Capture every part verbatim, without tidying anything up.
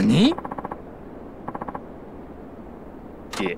何？ え。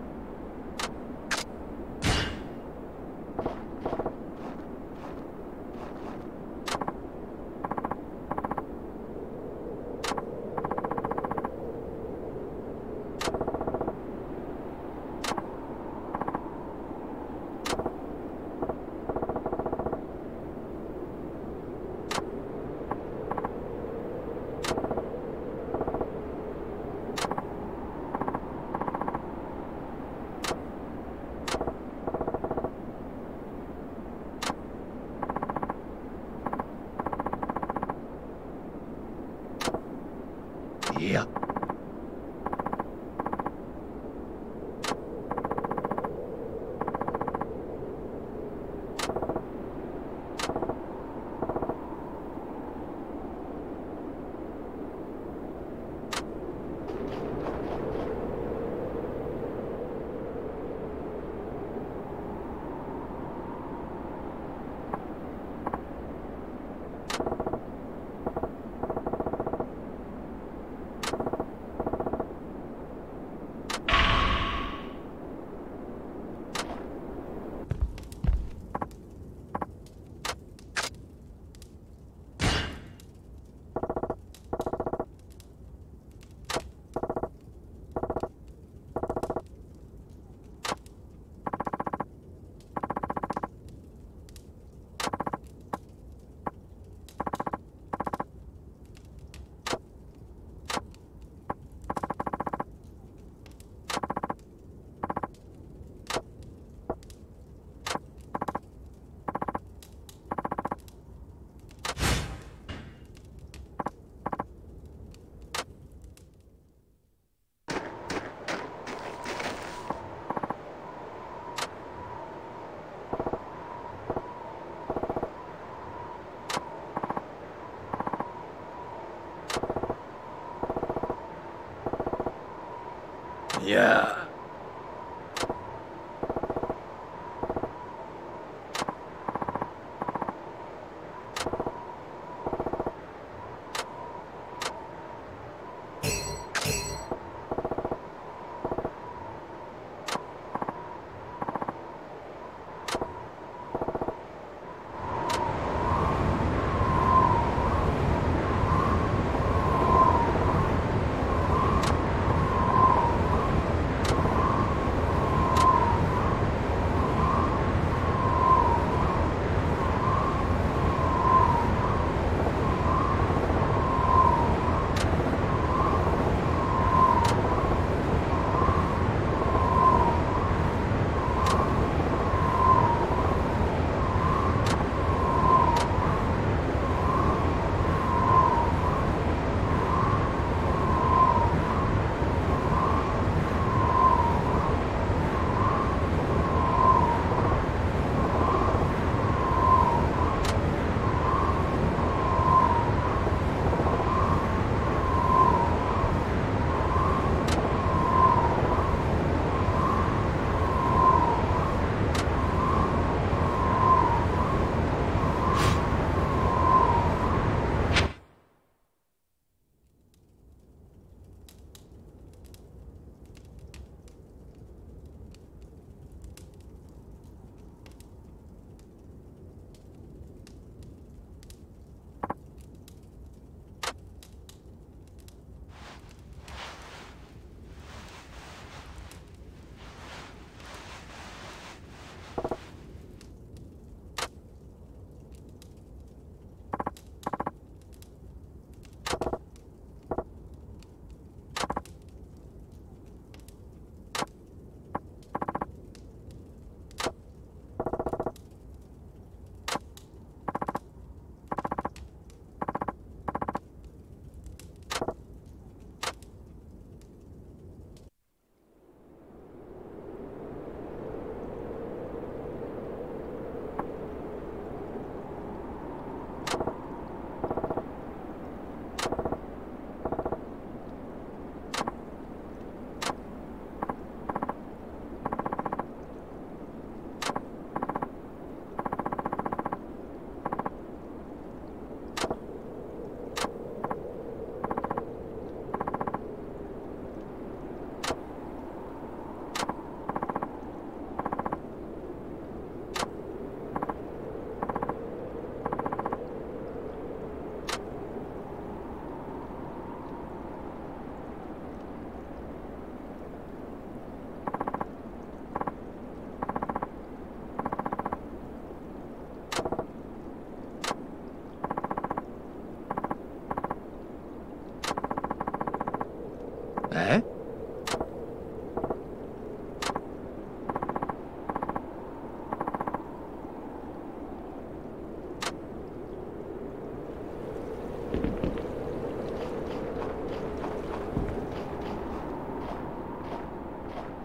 いや。いや。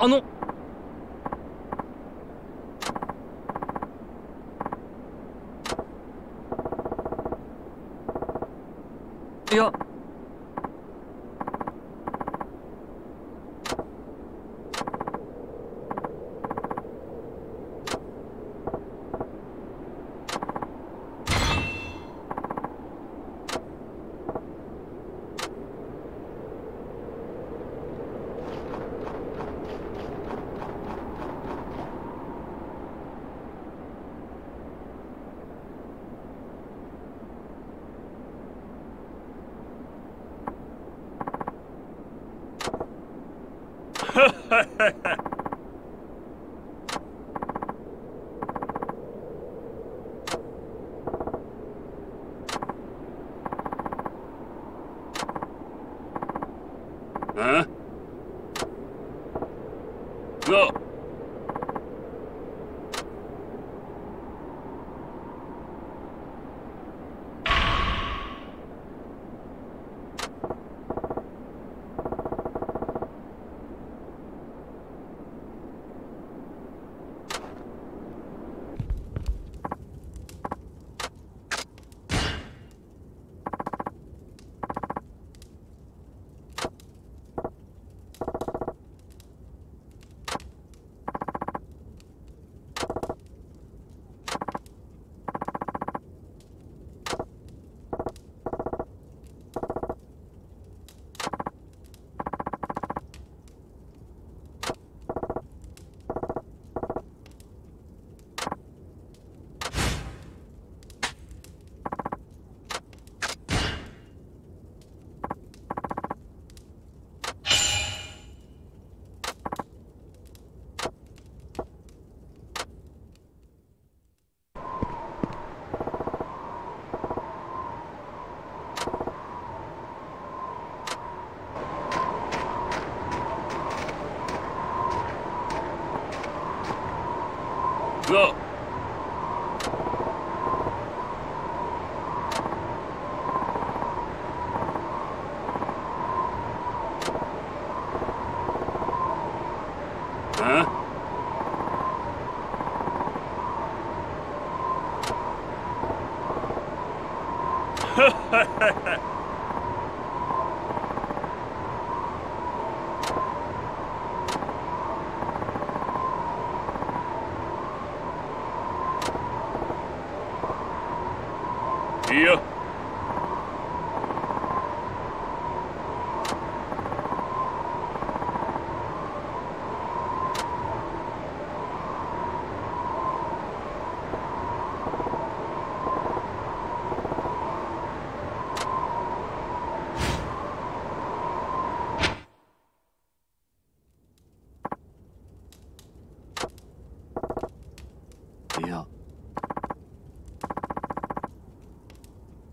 あのいや。 あががあいやいや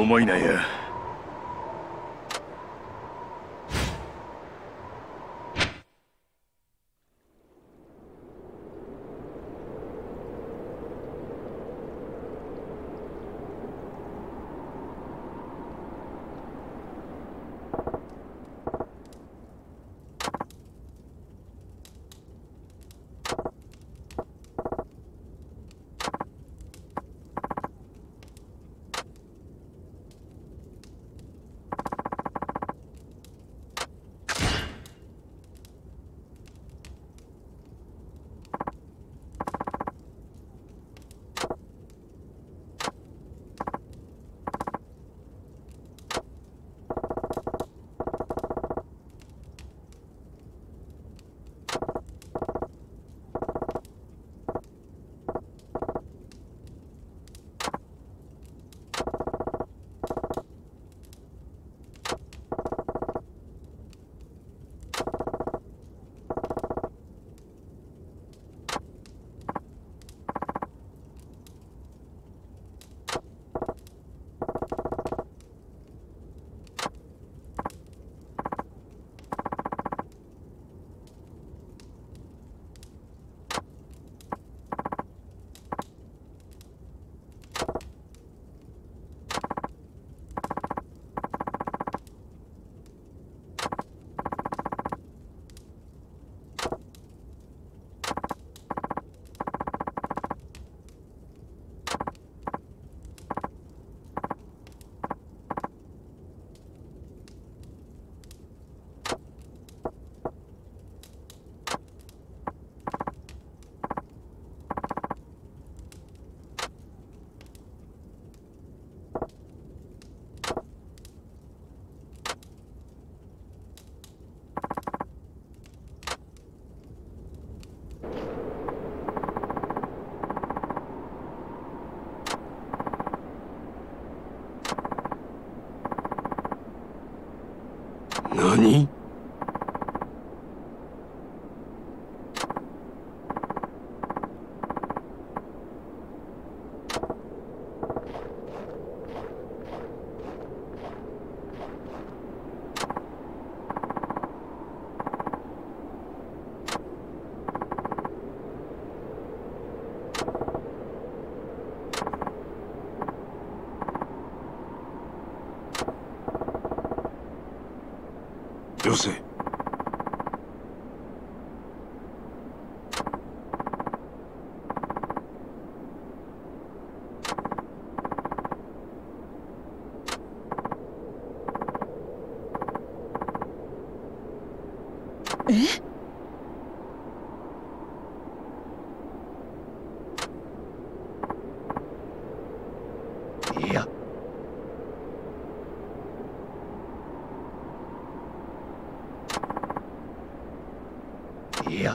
思いなんや。何？よせ。 え？ いや。いや。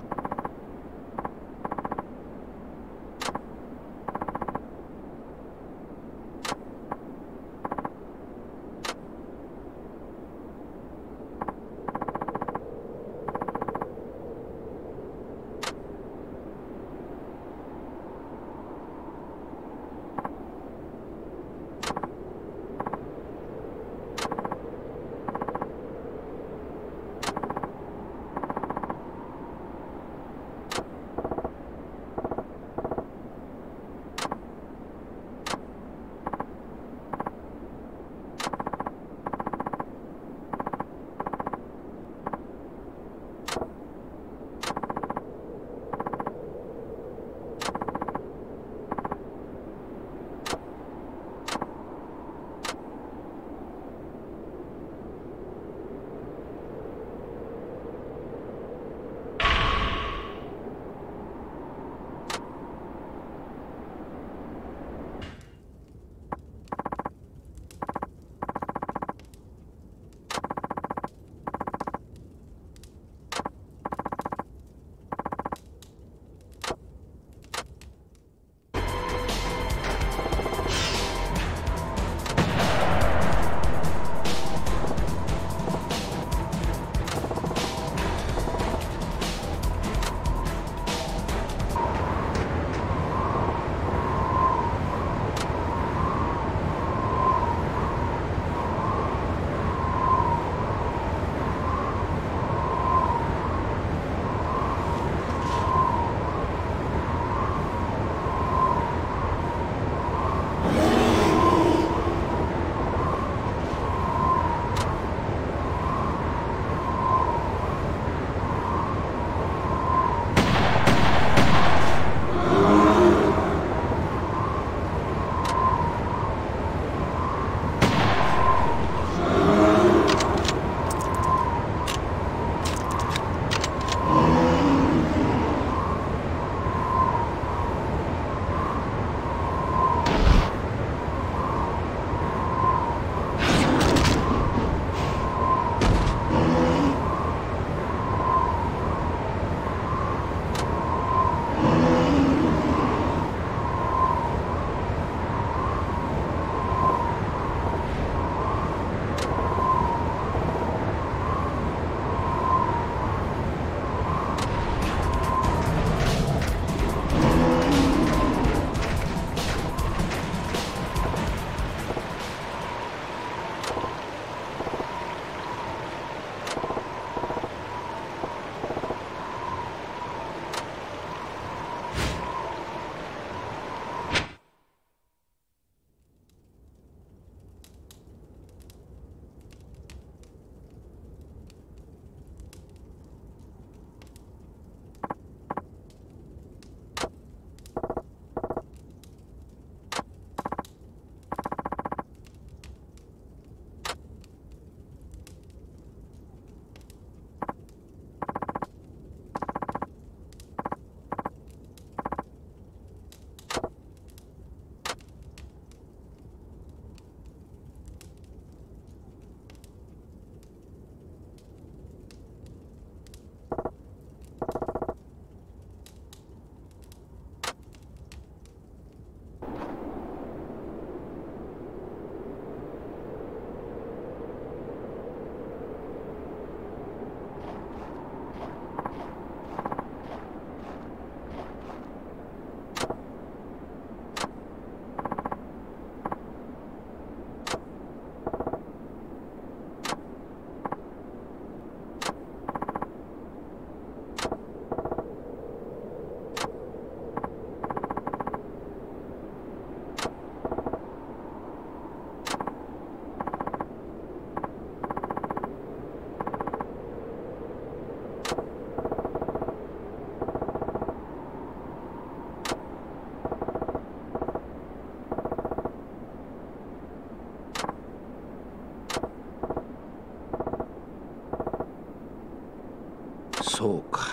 そうか。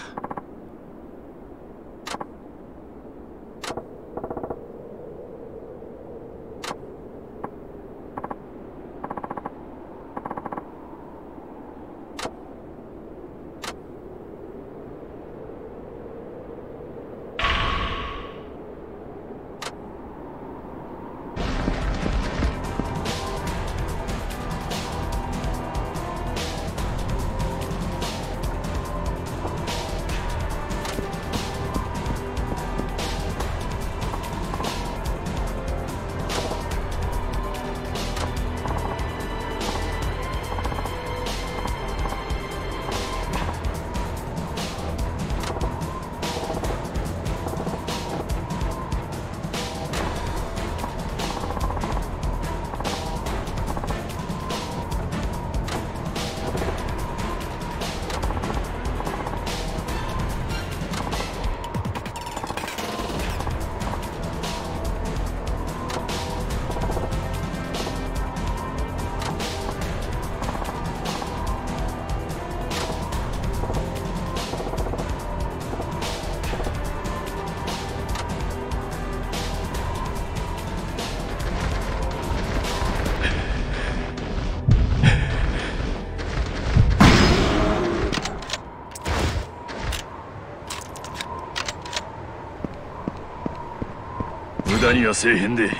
無駄にはせえへんで。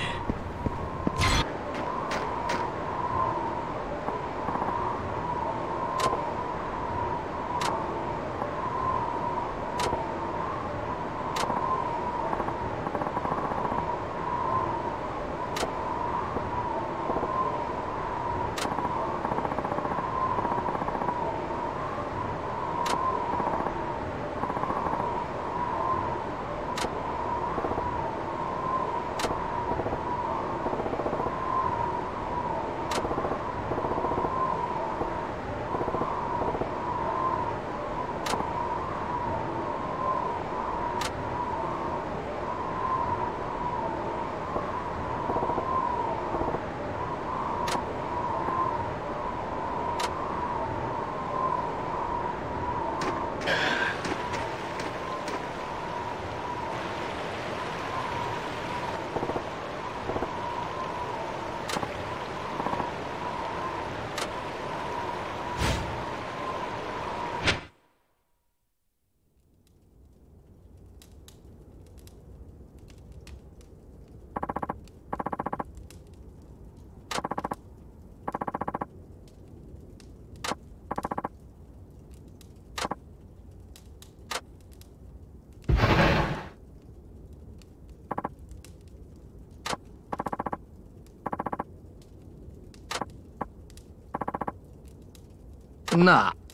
なあ。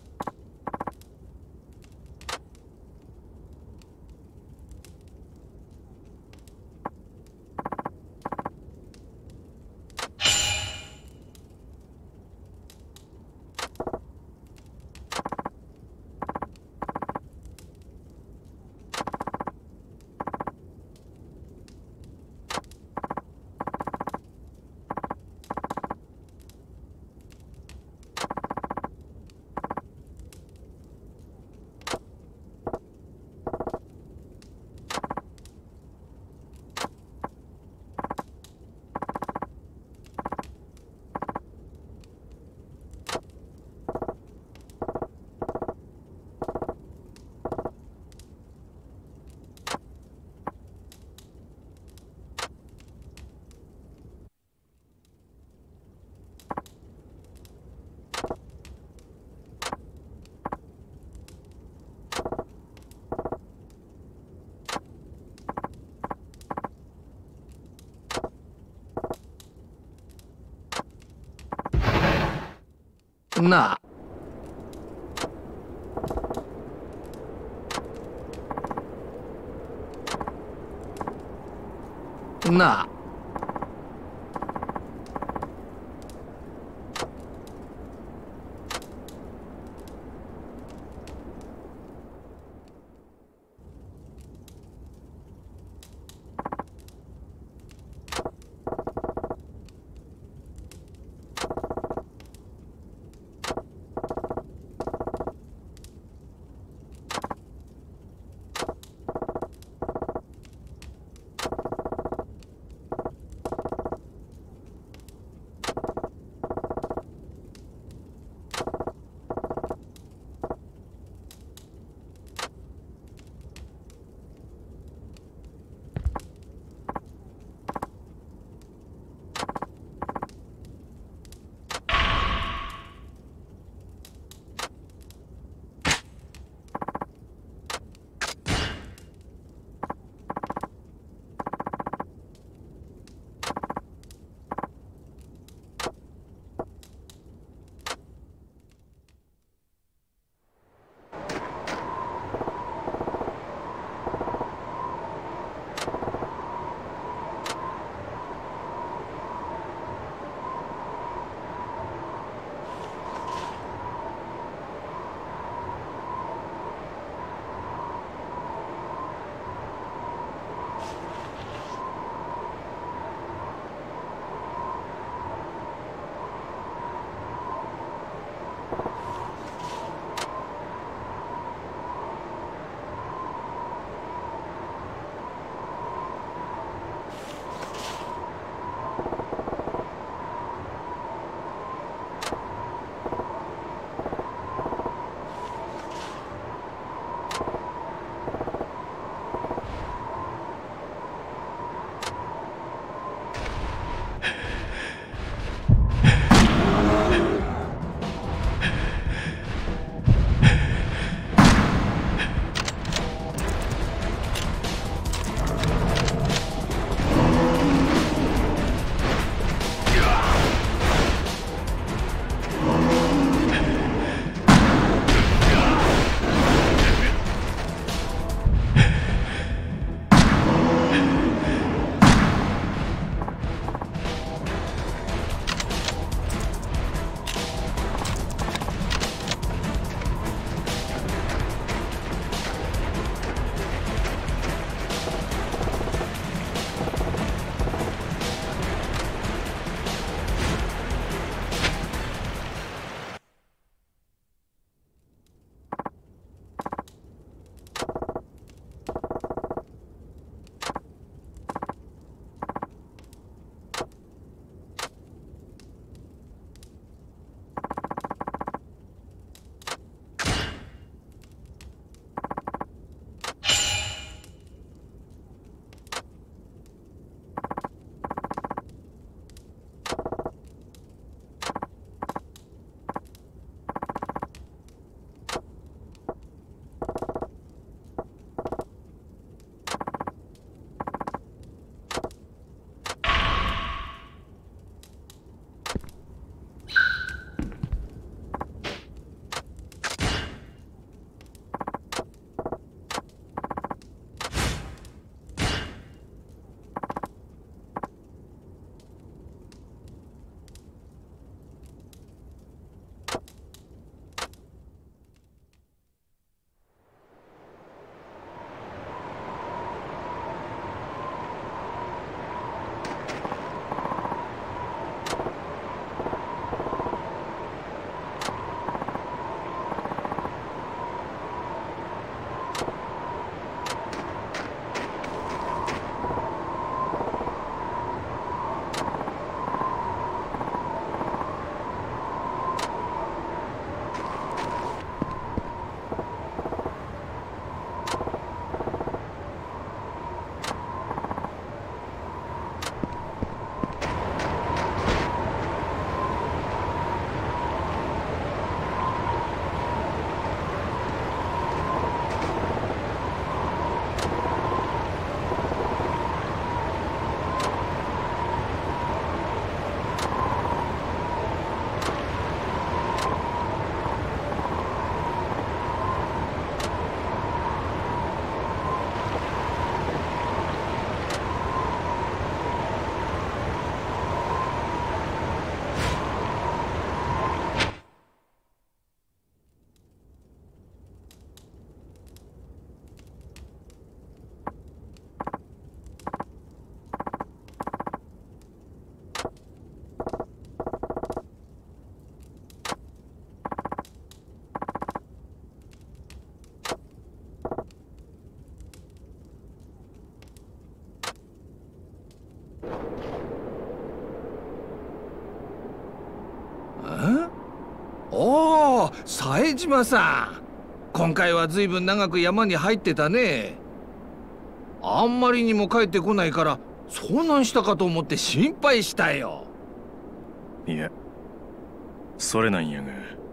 なあ。なあ。 あ、冴島さん。今回はずいぶん長く山に入ってたね。あんまりにも帰ってこないから遭難したかと思って心配したよ。 いや、それなんやが。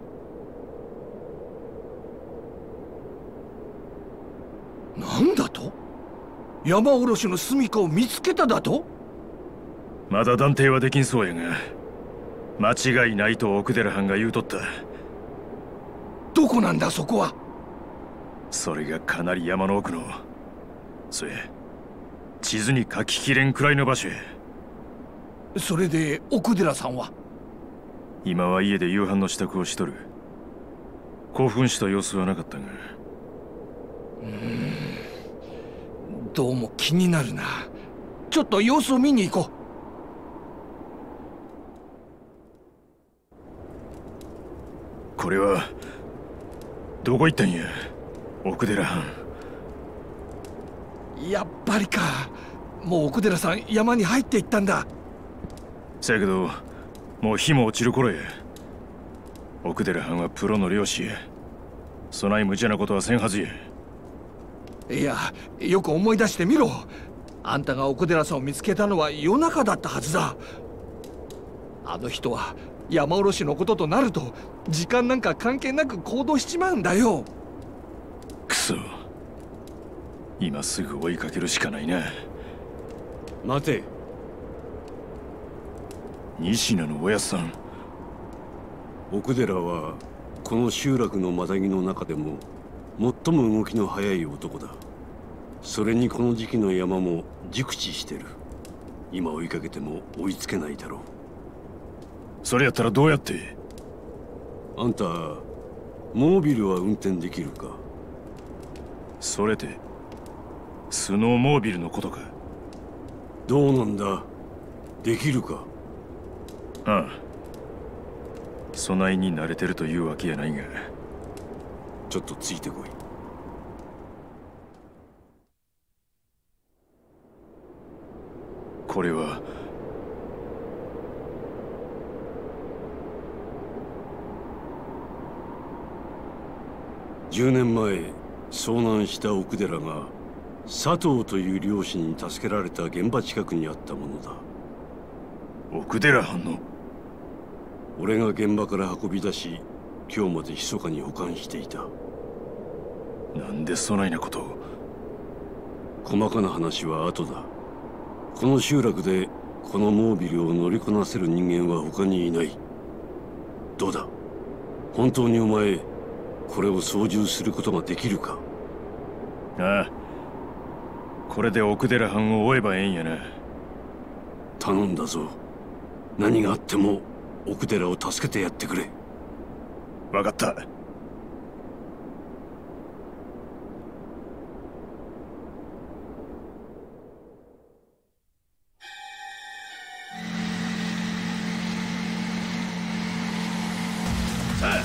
なんだと？山おろしの住処を見つけただと？ まだ断定はできんそうやが、間違いないと奥寺藩が言うとった。 どこなんだそこは？ それがかなり山の奥の、そや地図に書ききれんくらいの場所や。 それで奥寺さんは？ 今は家で夕飯の支度をしとる。興奮した様子はなかったが。 うーん、どうも気になるな。ちょっと様子を見に行こう。これはどこ行ったんや、奥寺藩。 やっぱりか。もう奥寺さん山に入っていったんだ。 せやけどもう日も落ちる頃や。奥寺藩はプロの漁師や。そない無茶なことはせんはずや。 いや、よく思い出してみろ。あんたが奥寺さんを見つけたのは夜中だったはずだ。あの人は山おろしのこととなると時間なんか関係なく行動しちまうんだよ。 くそ、今すぐ追いかけるしかないな。 待て。 仁科のおやっさん。 奥寺はこの集落のマタギの中でも最も動きの速い男だ。それにこの時期の山も熟知してる。今追いかけても追いつけないだろう。 それやったらどうやって？ あんたモービルは運転できるか？ それでスノーモービルのことか？ どうなんだ、できるか？ ああ、備えに慣れてるというわけやないが。 ちょっとついてこい。 これはじゅうねんまえ遭難した奥寺が佐藤という漁師に助けられた現場近くにあったものだ。 奥寺藩の？ 俺が現場から運び出し、今日まで密かに保管していた。 なんでそないなことを？ 細かな話は後だ。この集落でこのモービルを乗りこなせる人間は他にいない。どうだ、本当にお前これを操縦することができるか？ ああ、これで奥寺藩を追えばええんやな。 頼んだぞ。何があっても奥寺を助けてやってくれ。 分かった。さあ、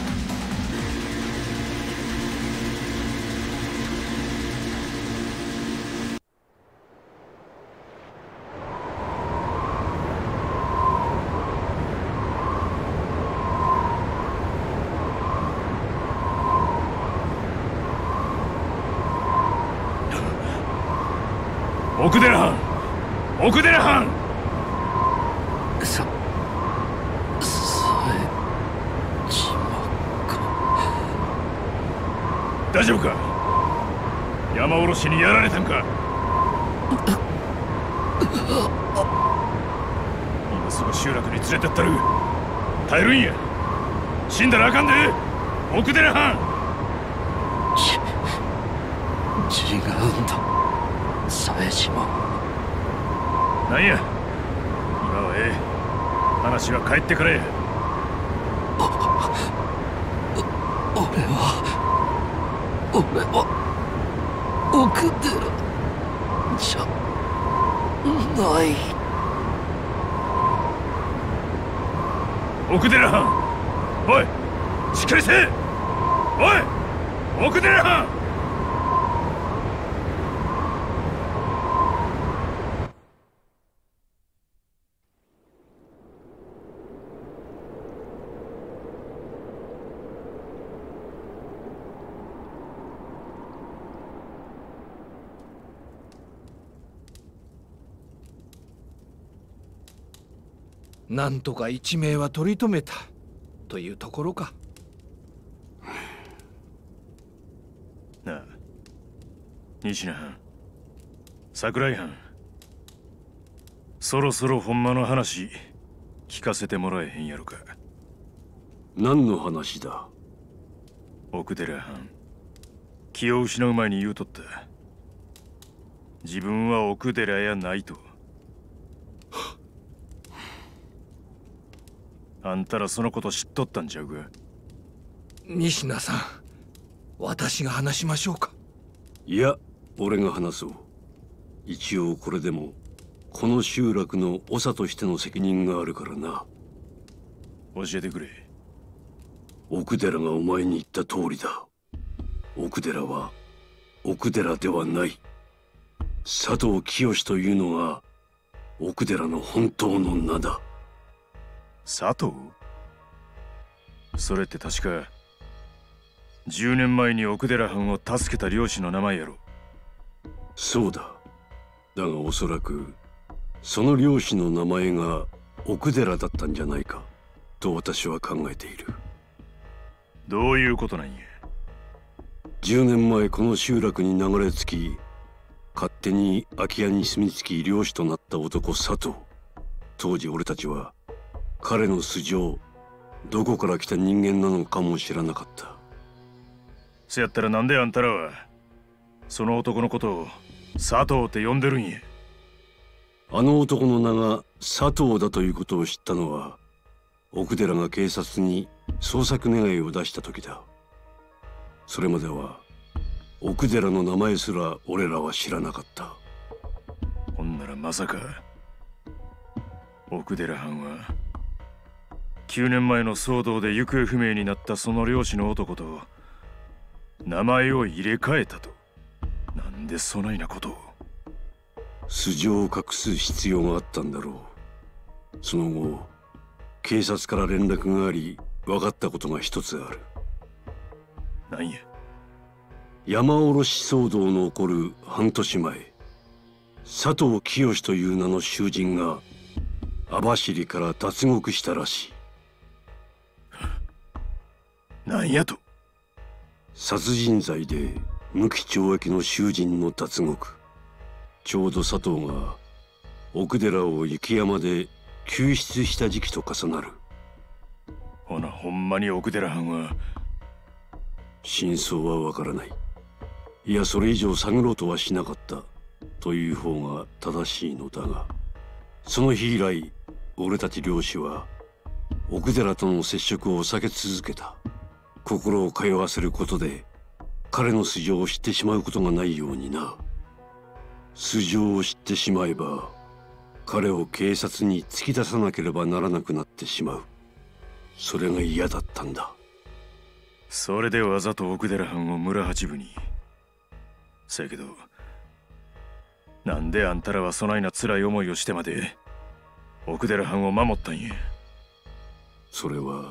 奥寺藩、奥寺藩。 さ、冴島か。 大丈夫か？山おろしにやられたんか？今すぐ集落に連れてったる。耐えるんや。死んだらあかんで、奥寺藩。 ち違うんだ、冴島。 なんや、今はええ。話は帰ってからや。 俺は俺は奥寺じゃない。 奥寺藩、おい、しっかりせえ。おい、奥寺藩。 なんとか一命は取り留めたというところか。 なあ、西名藩、桜井藩、そろそろほんまの話聞かせてもらえへんやろか。 何の話だ？ 奥寺藩、気を失う前に言うとった。自分は奥寺やないと。あんたらそのこと知っとったんちゃうか？ 仁科さん、私が話しましょうか。 いや、俺が話そう。一応これでもこの集落の長としての責任があるからな。 教えてくれ。 奥寺がお前に言った通りだ。奥寺は奥寺ではない。佐藤清というのが奥寺の本当の名だ。 佐藤？それって確かじゅうねんまえに奥寺藩を助けた漁師の名前やろ。 そうだ。だがおそらくその漁師の名前が奥寺だったんじゃないかと私は考えている。 どういうことなんや？ じゅうねんまえこの集落に流れ着き、勝手に空き家に住み着き漁師となった男佐藤。当時俺たちは彼の素性、どこから来た人間なのかも知らなかった。 せやったらなんであんたらはその男のことを佐藤って呼んでるんや？ あの男の名が佐藤だということを知ったのは奥寺が警察に捜索願いを出した時だ。それまでは奥寺の名前すら俺らは知らなかった。 ほんならまさか奥寺藩はきゅうねんまえの騒動で行方不明になったその漁師の男と名前を入れ替えたと？なんでそないなことを？ 素性を隠す必要があったんだろう。その後警察から連絡があり分かったことが一つある。 なんや？ 山おろし騒動の起こる半年前、佐藤清という名の囚人が網走から脱獄したらしい。 なんやと？ 殺人罪で無期懲役の囚人の脱獄。ちょうど佐藤が奥寺を雪山で救出した時期と重なる。 ほなほんまに奥寺藩は？ 真相はわからない。いや、それ以上探ろうとはしなかったという方が正しいのだが、その日以来俺たち漁師は奥寺との接触を避け続けた。心を通わせることで彼の素性を知ってしまうことがないようにな。素性を知ってしまえば彼を警察に突き出さなければならなくなってしまう。それが嫌だったんだ。 それでわざと奥寺藩を村八分に。せやけどなんであんたらはそないな辛い思いをしてまで奥寺藩を守ったんや？ それは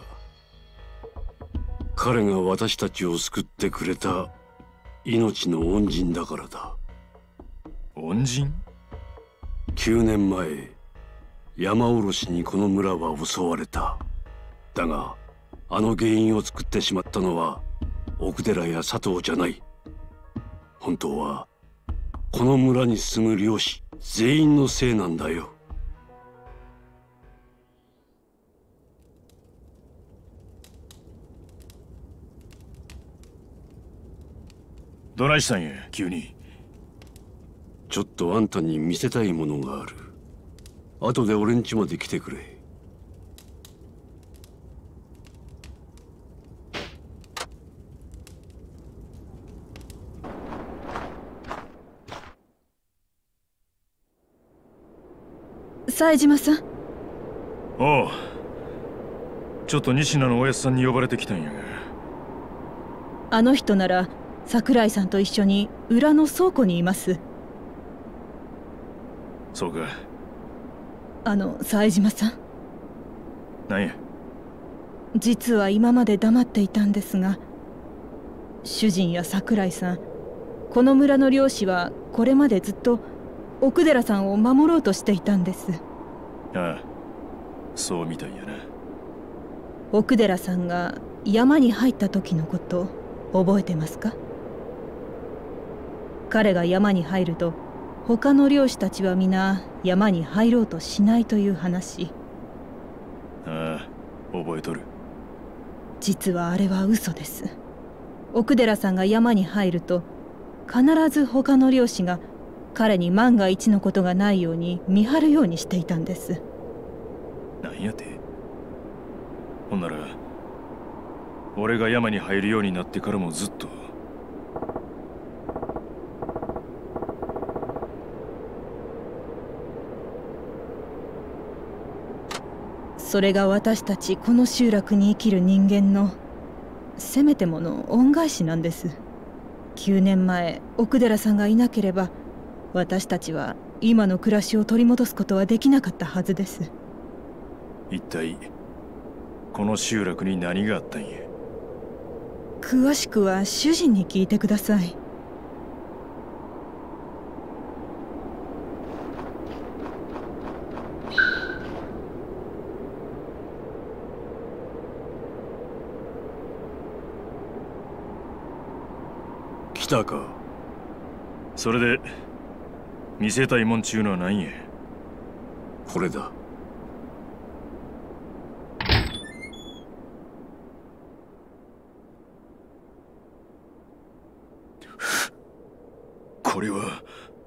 彼が私たちを救ってくれた命の恩人だからだ。 恩人？ きゅうねんまえ山おろしにこの村は襲われた。だがあの原因を作ってしまったのは奥寺や佐藤じゃない。本当はこの村に住む漁師全員のせいなんだよ。 どないしたんや急に？ ちょっとあんたに見せたいものがある。後で俺ん家まで来てくれ。 冴島さん。 おう。ちょっと仁科のおやっさんに呼ばれてきたんやが。 あの人なら桜井さんと一緒に裏の倉庫にいます。 そうか。 あの冴島さん。 なんや？ 実は今まで黙っていたんですが、主人や桜井さん、この村の漁師はこれまでずっと奥寺さんを守ろうとしていたんです。 ああ、 そうみたいやな。 奥寺さんが山に入った時のこと覚えてますか？彼が山に入ると他の漁師たちは皆山に入ろうとしないという話。 ああ、覚えとる。 実はあれは嘘です。奥寺さんが山に入ると必ず他の漁師が彼に万が一のことがないように見張るようにしていたんです。 なんやて。ほんなら俺が山に入るようになってからもずっと。 それが私たちこの集落に生きる人間のせめてもの恩返しなんです。きゅうねんまえ奥寺さんがいなければ私たちは今の暮らしを取り戻すことはできなかったはずです。 一体この集落に何があったんや。 詳しくは主人に聞いてください。 来たか。 それで見せたいもんちゅうのは何や。 これだ。 これは。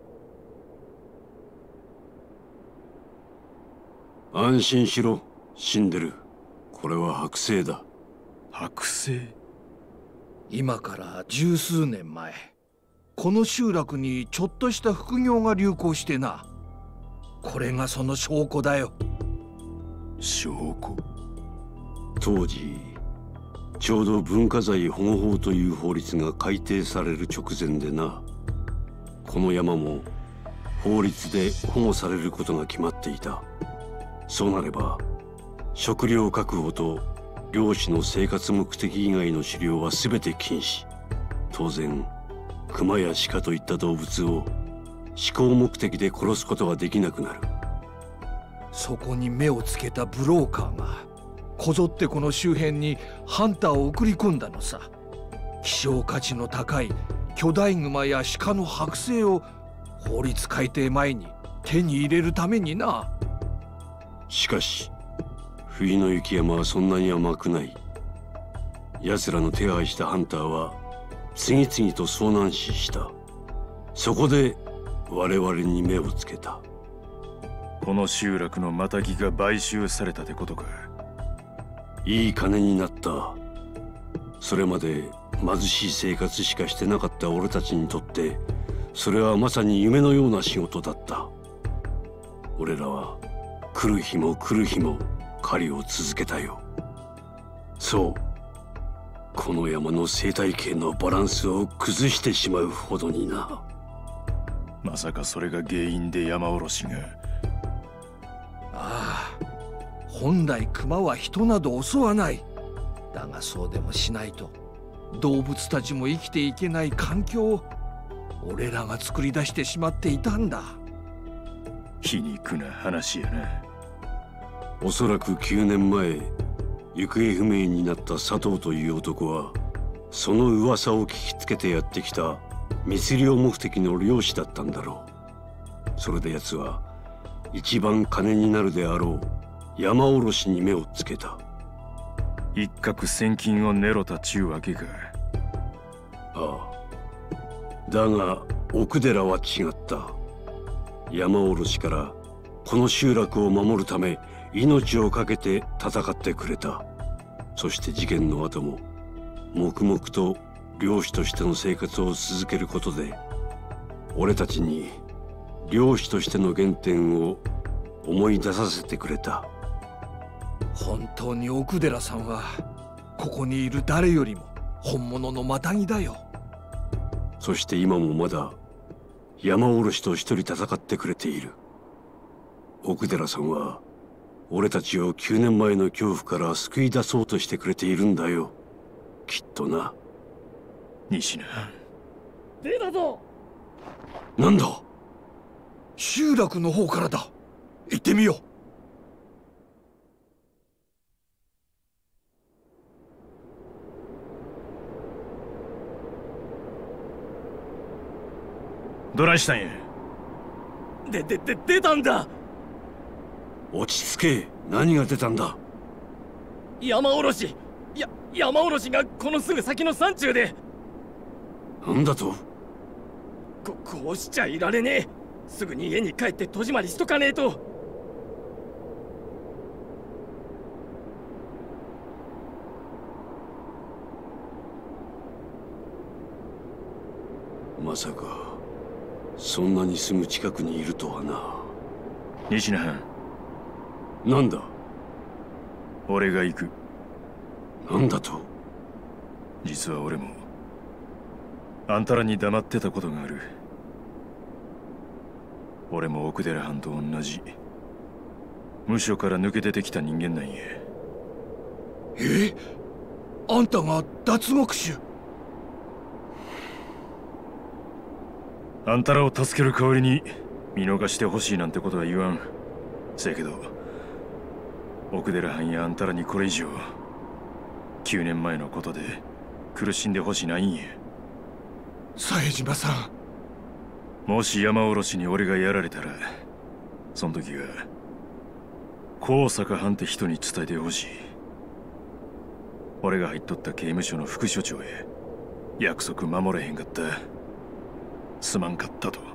安心しろ、死んでる。これは剥製だ。 剥製？ 今から十数年前、この集落にちょっとした副業が流行してな。これがその証拠だよ。 証拠？ 当時ちょうど文化財保護法という法律が改定される直前でな。この山も法律で保護されることが決まっていた。そうなれば食料確保と漁師の生活目的以外の狩猟は全て禁止。当然熊や鹿といった動物を思考目的で殺すことはできなくなる。 そこに目をつけたブローカーがこぞってこの周辺にハンターを送り込んだのさ。希少価値の高い巨大熊や鹿の剥製を法律改定前に手に入れるためにな。 しかし冬の雪山はそんなに甘くない。奴らの手配したハンターは次々と遭難死した。そこで我々に目をつけた。 この集落のマタギが買収されたってことか。 いい金になった。それまで貧しい生活しかしてなかった俺たちにとってそれはまさに夢のような仕事だった。俺らは来る日も来る日も狩りを続けたよ。そう、この山の生態系のバランスを崩してしまうほどにな。 まさかそれが原因で山おろしが。 ああ、本来熊は人など襲わない。だがそうでもしないと動物たちも生きていけない環境を俺らが作り出してしまっていたんだ。 皮肉な話やな。 おそらくきゅうねんまえ行方不明になった佐藤という男はその噂を聞きつけてやってきた密漁目的の漁師だったんだろう。それで奴は一番金になるであろう山おろしに目をつけた。 一攫千金を狙ったちゅうわけか。 ああ、だが奥寺は違った。山おろしからこの集落を守るため命を懸けて戦ってくれた。そして事件の後も黙々と漁師としての生活を続けることで俺たちに漁師としての原点を思い出させてくれた。 本当に奥寺さんはここにいる誰よりも本物のマタギだよ。 そして今もまだ山おろしと一人戦ってくれている。奥寺さんは俺たちをきゅうねんまえの恐怖から救い出そうとしてくれているんだよ。きっとな。 西名。 出たぞ。 なんだ。 集落の方からだ。行ってみよう。 どないしたんや。 で、で、で、出たんだ。 落ち着け。何が出たんだ。 山おろし。や、山おろしがこのすぐ先の山中で。 なんだと。 こ、こうしちゃいられねえ。すぐに家に帰って戸締まりしとかねえと。 まさかそんなにすぐ近くにいるとはな。 西名藩、 なんだ。 俺が行く。 なんだと。 実は俺もあんたらに黙ってたことがある。俺も奥寺藩と同じ無所から抜け出てきた人間なんや。 え？あんたが脱獄囚？ あんたらを助ける代わりに見逃してほしいなんてことは言わん。せやけど奥寺藩やあんたらにこれ以上きゅうねんまえのことで苦しんでほしないんや。 冴島さん、もし山おろしに俺がやられたらその時は高坂藩って人に伝えてほしい。俺が入っとった刑務所の副所長へ約束守れへんかった、すまんかったと。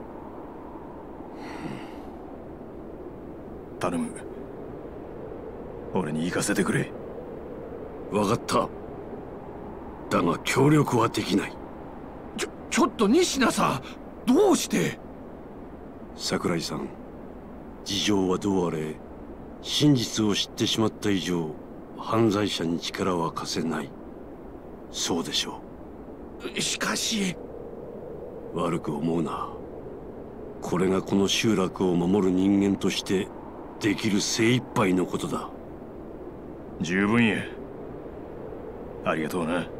頼む、俺に行かせてくれ。 分かった。だが協力はできない。 ちょ、ちょっと仁科さん、どうして。 桜井さん、事情はどうあれ真実を知ってしまった以上犯罪者に力は貸せない。そうでしょう。しかし悪く思うな。これがこの集落を守る人間としてできる精一杯のことだ。 十分や。ありがとうな。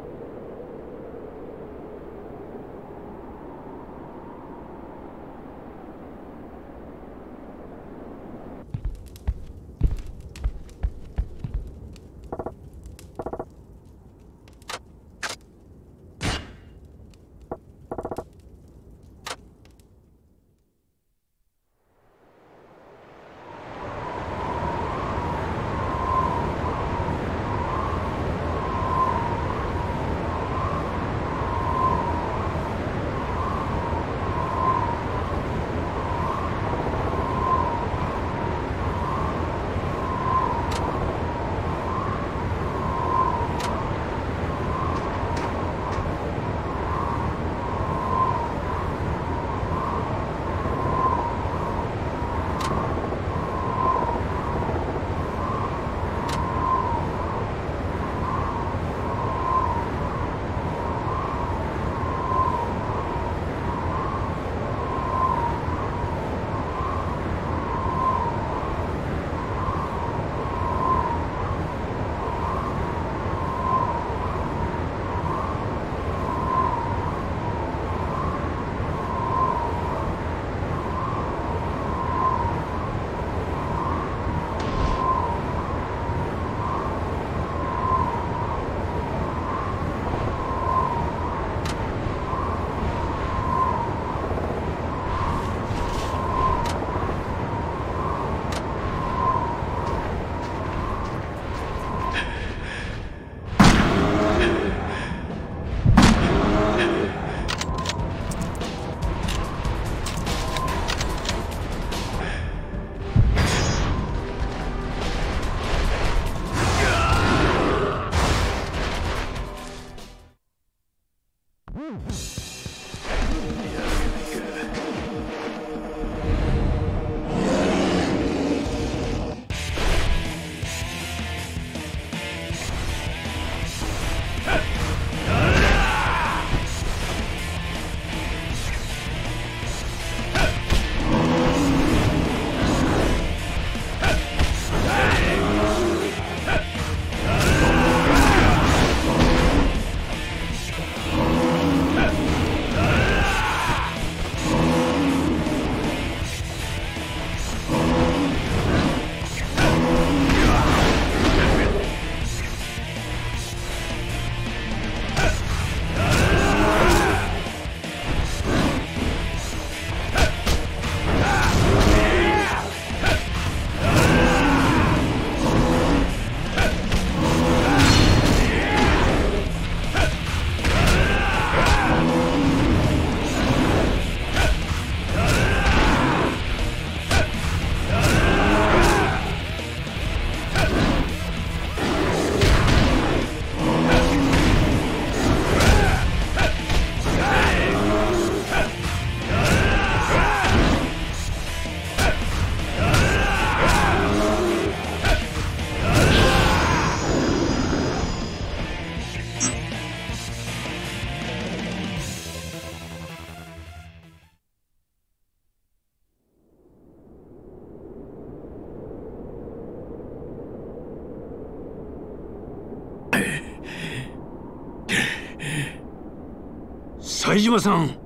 冴島さん。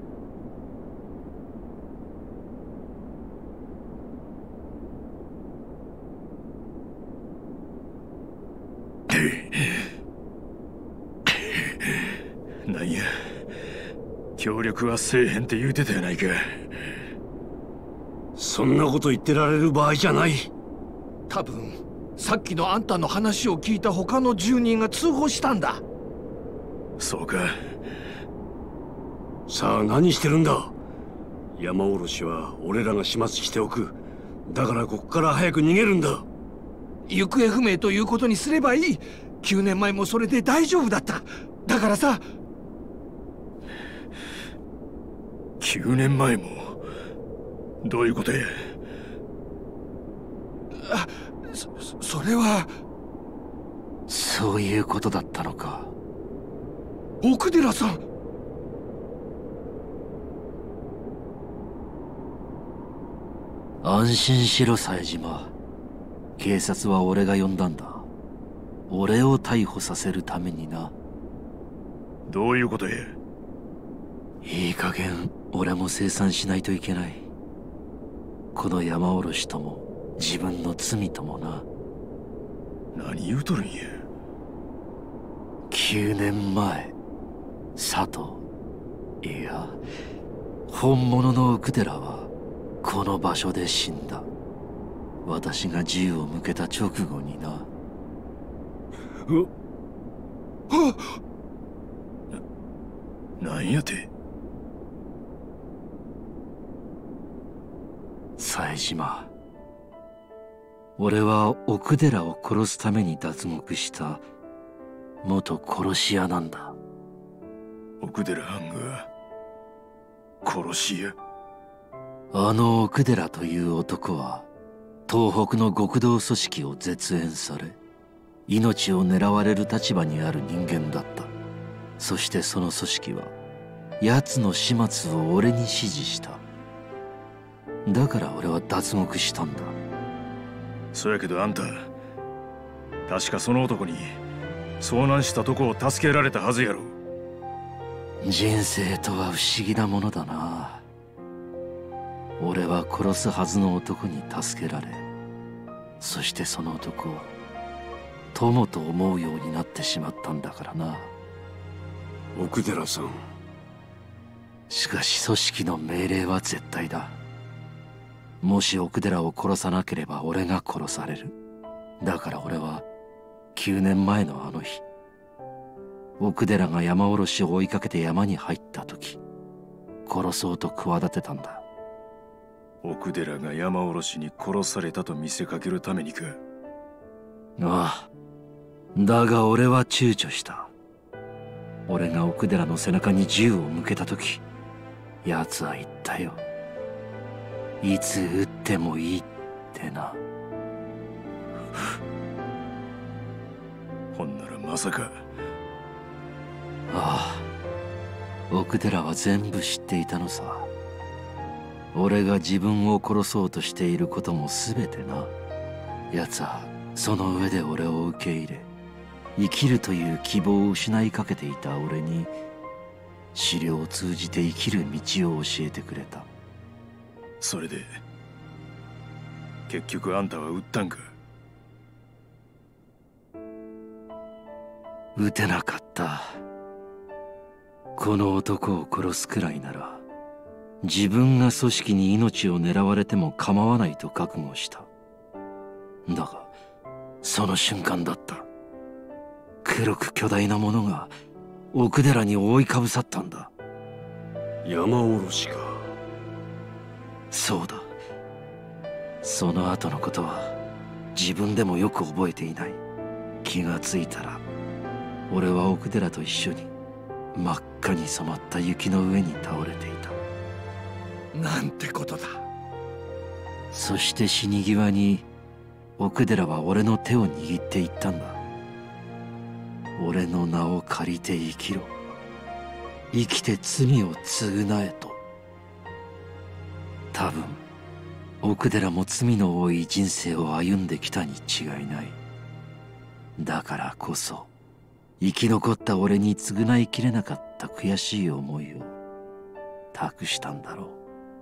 なんや、協力はせえへんって言うてたやないか。 そんなこと言ってられる場合じゃない。 多分さっきのあんたの話を聞いた他の住人が通報したんだ。 そうか。 さあ何してるんだ。山おろしは俺らが始末しておく。だからここから早く逃げるんだ。 行方不明ということにすればいい。きゅうねんまえもそれで大丈夫だった。だからさ。 きゅうねんまえもどういうことや。 あ、そ、それは。 そういうことだったのか。 奥寺さん。 安心しろ冴島。警察は俺が呼んだんだ。俺を逮捕させるためにな。 どういうことや。 いい加減俺も清算しないといけない。この山おろしとも自分の罪ともな。 何言うとるんや。 きゅうねんまえ佐藤、いや本物の奥寺はこの場所で死んだ。私が銃を向けた直後にな。 うあっ、 なんやて。 冴島、俺は奥寺を殺すために脱獄した元殺し屋なんだ。 奥寺藩が殺し屋。 あの奥寺という男は東北の極道組織を絶縁され、命を狙われる立場にある人間だった。そしてその組織は奴の始末を俺に指示した。だから俺は脱獄したんだ。 そやけどあんた、確かその男に遭難したとこを助けられたはずやろ。 人生とは不思議なものだな。俺は殺すはずの男に助けられ、そしてその男を友と思うようになってしまったんだからな。 奥寺さん。 しかし組織の命令は絶対だ。もし奥寺を殺さなければ俺が殺される。だから俺はきゅうねんまえのあの日、奥寺が山おろしを追いかけて山に入った時、殺そうと企てたんだ。 奥寺が山おろしに殺されたと見せかけるためにか。 ああ、だが俺は躊躇した。俺が奥寺の背中に銃を向けた時、奴は言ったよ。いつ撃ってもいいってな。 ほんならまさか。 ああ、奥寺は全部知っていたのさ。俺が自分を殺そうとしていることも全てな。奴はその上で俺を受け入れ、生きるという希望を失いかけていた俺に資料を通じて生きる道を教えてくれた。 それで結局あんたは撃ったんか。 撃てなかった。この男を殺すくらいなら自分が組織に命を狙われても構わないと覚悟した。だがその瞬間だった。黒く巨大なものが奥寺に覆いかぶさったんだ。 山おろしか。 そうだ。その後のことは自分でもよく覚えていない。気がついたら俺は奥寺と一緒に真っ赤に染まった雪の上に倒れていた。 なんてことだ。 そして死に際に奥寺は俺の手を握って言ったんだ。俺の名を借りて生きろ。生きて罪を償えと。多分奥寺も罪の多い人生を歩んできたに違いない。だからこそ生き残った俺に償いきれなかった悔しい思いを託したんだろう。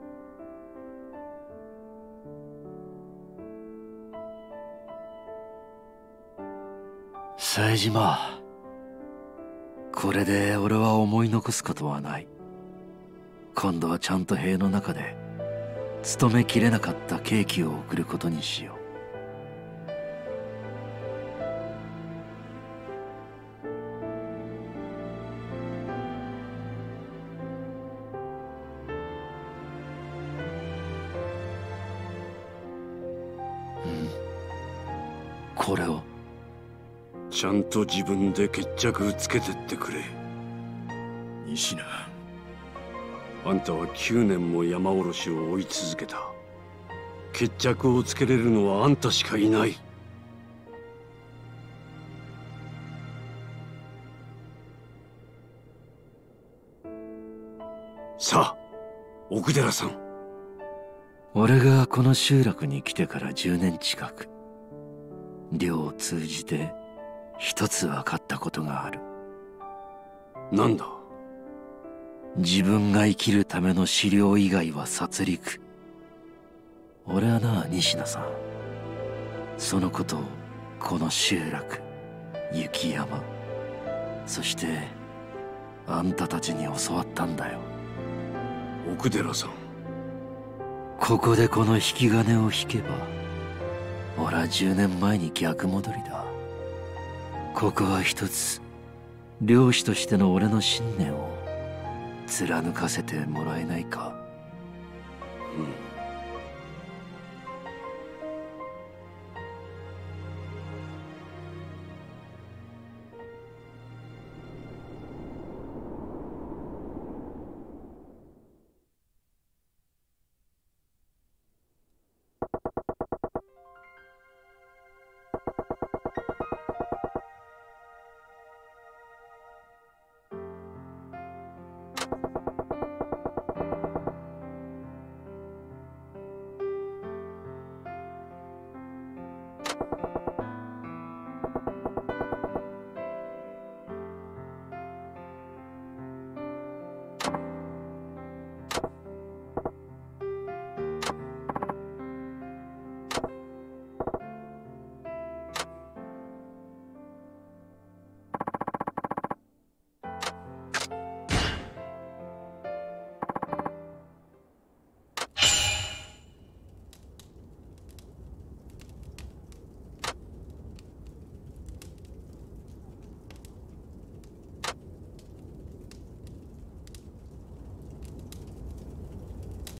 冴島、これで俺は思い残すことはない。今度はちゃんと塀の中で務めきれなかったケーキを送ることにしよう。これをちゃんと自分で決着つけてってくれ。 仁科、 あんたはきゅうねんも山おろしを追い続けた。決着をつけれるのはあんたしかいない。さあ、奥寺さん。 俺がこの集落に来てからじゅうねん近く、寮を通じて一つ分かったことがある。 なんだ？ 自分が生きるための狩猟以外は殺戮。俺はな、仁科さん、そのことをこの集落、雪山、そしてあんたたちに教わったんだよ。 奥寺さん、 ここでこの引き金を引けば、俺はじゅうねんまえに逆戻りだ。ここは一つ、漁師としての俺の信念を貫かせてもらえないか。 うん。